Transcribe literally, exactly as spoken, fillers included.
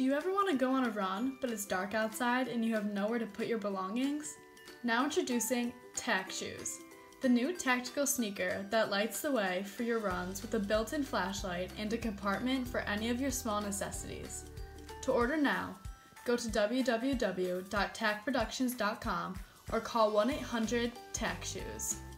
Do you ever want to go on a run, but it's dark outside and you have nowhere to put your belongings? Now introducing T A C shoes, the new tactical sneaker that lights the way for your runs with a built-in flashlight and a compartment for any of your small necessities. To order now, go to w w w dot tac productions dot com or call one eight hundred T A C shoes.